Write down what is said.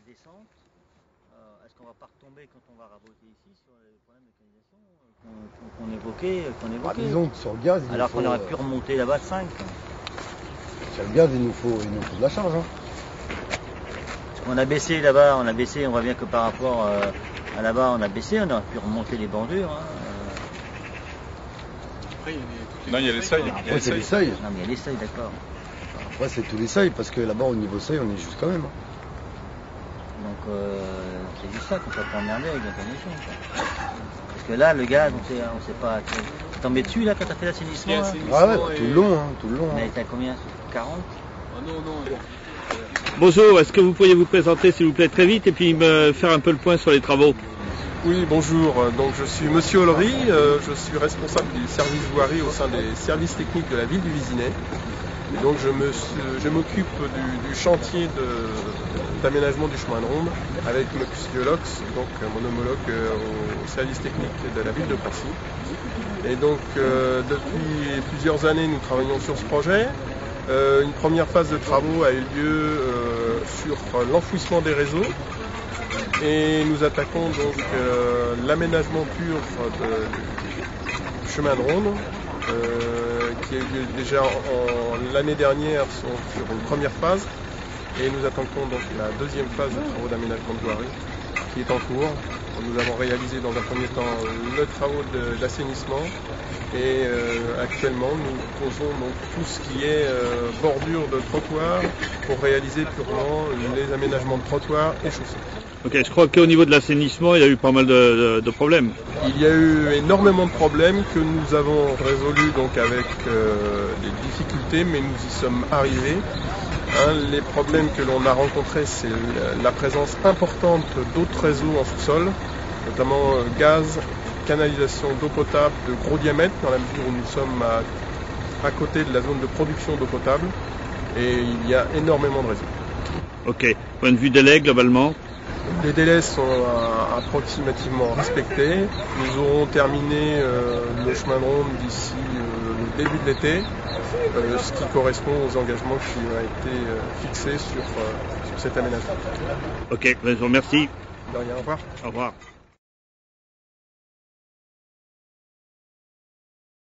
descente. Est-ce qu'on va pas retomber quand on va raboter ici sur les problèmes de canalisation qu'on évoquait, Bah, disons que sur le gaz, alors qu'on aurait pu remonter là-bas de 5. Sur le gaz, il nous faut de la charge. Hein. On a baissé là-bas, on voit bien que par rapport à là-bas, on a baissé, on aurait pu remonter les bordures. Hein. Après, Non, il y a les seuils. Ouais, c'est les seuils. Non, mais il y a les seuils, d'accord. Après, c'est tous les seuils, parce que là-bas, au niveau seuil, on est juste quand même. Hein. Donc, c'est juste ça qu'on peut pas emmerder avec la canalisation. Parce que là, le gaz, on sait pas. T'es tombé dessus, là, quand t'as fait l'assainissement? Ah ouais, tout le long, hein, tout le long. Mais Hein. t'as combien? 40? Ah non. Bonjour, est-ce que vous pourriez vous présenter s'il vous plaît très vite et puis me faire un peu le point sur les travaux? Oui, bonjour. Donc je suis Monsieur Ollery, je suis responsable du service voirie au sein des services techniques de la ville du Vésinet. Et donc je m'occupe du chantier d'aménagement du chemin de ronde avec Monsieur Lox, donc mon homologue au service technique de la ville de Passy. Et donc depuis plusieurs années nous travaillons sur ce projet. Une première phase de travaux a eu lieu sur l'enfouissement des réseaux et nous attaquons donc l'aménagement pur du chemin de ronde qui a eu lieu déjà l'année dernière sur une première phase et nous attaquons donc la deuxième phase de travaux d'aménagement de voirie qui est en cours. Nous avons réalisé dans un premier temps le travaux d'assainissement et actuellement nous posons donc tout ce qui est bordure de trottoir pour réaliser purement les aménagements de trottoirs et chaussées. Ok, je crois qu'au niveau de l'assainissement, il y a eu pas mal de problèmes. Il y a eu énormément de problèmes que nous avons résolus donc avec des difficultés, mais nous y sommes arrivés. Les problèmes que l'on a rencontrés, c'est la présence importante d'autres réseaux en sous-sol, notamment gaz, canalisation d'eau potable de gros diamètre, dans la mesure où nous sommes à côté de la zone de production d'eau potable, et il y a énormément de réseaux. Ok, point de vue délai globalement? Les délais sont approximativement respectés. Nous aurons terminé le chemin de ronde d'ici le début de l'été, ce qui correspond aux engagements qui ont été fixés sur cet aménagement. Ok, je vous remercie. De rien, au revoir. Au revoir.